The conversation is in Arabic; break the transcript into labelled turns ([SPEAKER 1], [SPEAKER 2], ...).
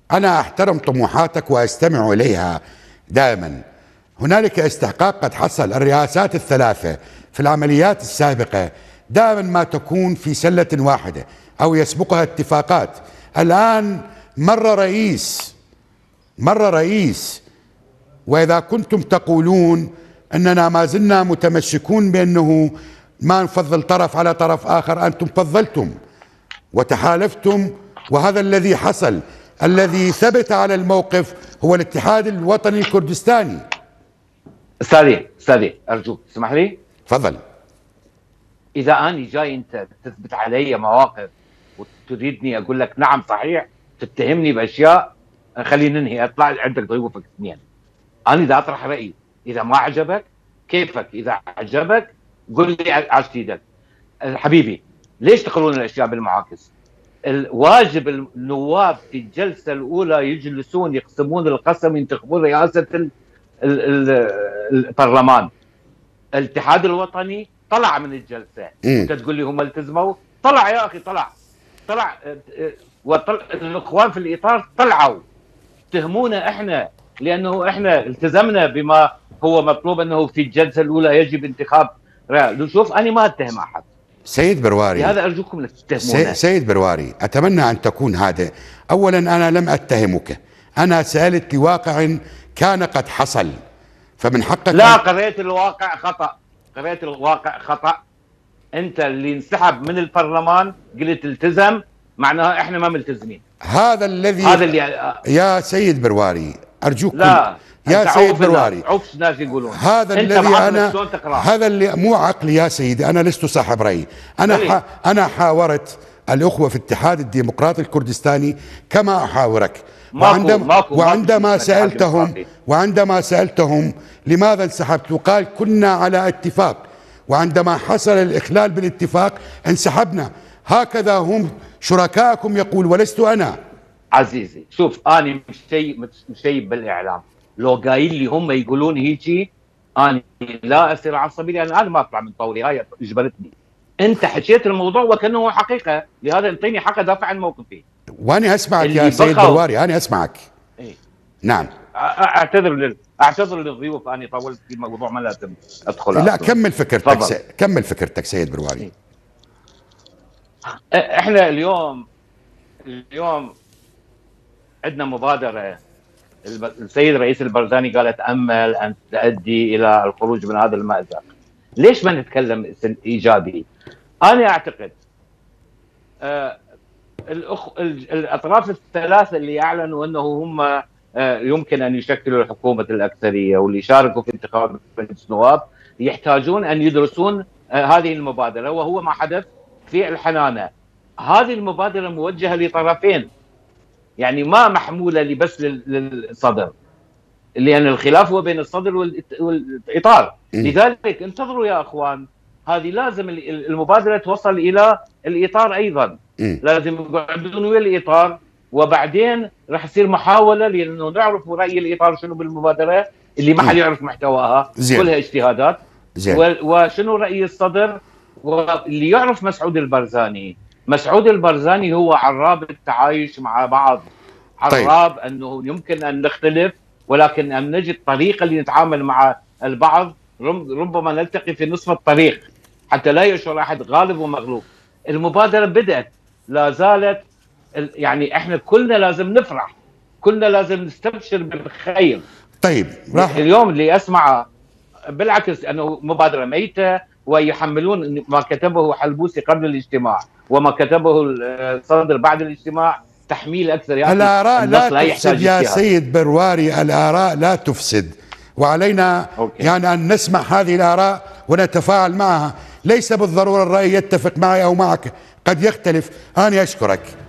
[SPEAKER 1] أنا أحترم طموحاتك وأستمع إليها دائما. هنالك استحقاق قد حصل. الرئاسات الثلاثة في العمليات السابقة دائما ما تكون في سلة واحدة أو يسبقها اتفاقات. الآن مر رئيس، وإذا كنتم تقولون أننا ما زلنا متمسكون بأنه ما نفضل طرف على طرف آخر، أنتم فضلتم وتحالفتم، وهذا الذي حصل. الذي ثبت على الموقف هو الاتحاد الوطني الكردستاني.
[SPEAKER 2] استاذي ارجوك تسمح لي.
[SPEAKER 1] تفضل.
[SPEAKER 2] اذا اني جاي انت تثبت علي مواقف وتريدني اقول لك نعم صحيح، تتهمني باشياء، خلينا ننهي. اطلع عندك ضيوفك اثنين. انا اذا اطرح رايي، اذا ما عجبك كيفك، اذا عجبك قول لي عشت ايدك. حبيبي ليش تقولون الاشياء بالمعاكس؟ الواجب النواب في الجلسه الاولى يجلسون يقسمون القسم ينتخبون رئاسه البرلمان. الاتحاد الوطني طلع من الجلسه. انت تقول لي هم التزموا؟ طلع يا اخي، طلع الاخوان في الاطار طلعوا اتهمونا احنا لانه احنا التزمنا بما هو مطلوب، انه في الجلسه الاولى يجب انتخاب. شوف انا ما اتهم احد.
[SPEAKER 1] سيد برواري،
[SPEAKER 2] هذا ارجوكم لا تتهمونا.
[SPEAKER 1] سيد برواري، اتمنى ان تكون هادئ. اولا انا لم اتهمك، انا سالت لواقع كان قد حصل، فمن حقك.
[SPEAKER 2] لا، قريت الواقع خطأ. انت اللي انسحب من البرلمان قلت التزم، معناها احنا ما ملتزمين.
[SPEAKER 1] هذا اللي يا سيد برواري ارجوكم.
[SPEAKER 2] لا
[SPEAKER 1] يا سيد برواري،
[SPEAKER 2] عوف ناس يقولون
[SPEAKER 1] هذا الذي هذا اللي مو عقلي يا سيدي. انا لست صاحب راي. انا حاورت الاخوه في الاتحاد الديمقراطي الكردستاني كما احاورك. وعندما سالتهم لماذا انسحبت، وقال كنا على اتفاق، وعندما حصل الاخلال بالاتفاق انسحبنا. هكذا هم شركائكم يقول، ولست انا.
[SPEAKER 2] عزيزي شوف، انا مش شيء بالاعلام. لو قايل لي هم يقولون هيجي انا لا اصير عصبي، لان انا ما اطلع من طوري، هاي اجبرتني. انت حكيت الموضوع وكانه حقيقه، لهذا انطيني حق ادافع عن موقفي.
[SPEAKER 1] وانا اسمعك يا سيد برواري، انا اسمعك.
[SPEAKER 2] إيه؟
[SPEAKER 1] نعم.
[SPEAKER 2] اعتذر للضيوف، اني طولت في الموضوع، ما لازم ادخل.
[SPEAKER 1] لا كمل فكرتك سيد برواري.
[SPEAKER 2] إيه؟ احنا اليوم عندنا مبادره. السيد رئيس البرزاني قال اتامل ان تؤدي الى الخروج من هذا المأزق. ليش ما نتكلم ايجابي؟ انا اعتقد الاطراف الثلاثه اللي اعلنوا انه هم يمكن ان يشكلوا حكومه الاكثريه واللي شاركوا في انتخاب مجلس النواب يحتاجون ان يدرسون هذه المبادره، وهو ما حدث في الحنانه. هذه المبادره موجهه لطرفين، يعني ما محموله بس للصدر، لان الخلاف هو بين الصدر والاطار. لذلك انتظروا يا اخوان، هذه لازم المبادره توصل الى الاطار ايضا. لازم يقعدون ويا الاطار، وبعدين راح يصير محاوله لانه نعرف راي الاطار شنو بالمبادره اللي ما حد يعرف محتواها، كلها اجتهادات. وشنو راي الصدر، واللي يعرف مسعود البرزاني هو عراب التعايش مع بعض، عراب انه يمكن ان نختلف ولكن ان نجد طريقه اللي نتعامل مع البعض. ربما نلتقي في نصف الطريق حتى لا يشعر احد غالب ومغلوب. المبادره بدات، لا زالت، يعني احنا كلنا لازم نفرح، كلنا لازم نستبشر بالخير.
[SPEAKER 1] طيب
[SPEAKER 2] اليوم اللي اسمع بالعكس انه مبادره ميته، ويحملون ما كتبه حلبوسي قبل الاجتماع وما كتبه الصدر بعد الاجتماع تحميل اكثر. يعني
[SPEAKER 1] الآراء لا تفسد يا سيد برواري، الآراء لا تفسد، وعلينا يعني أن نسمع هذه الآراء ونتفاعل معها. ليس بالضرورة الرأي يتفق معي أو معك، قد يختلف. أنا أشكرك.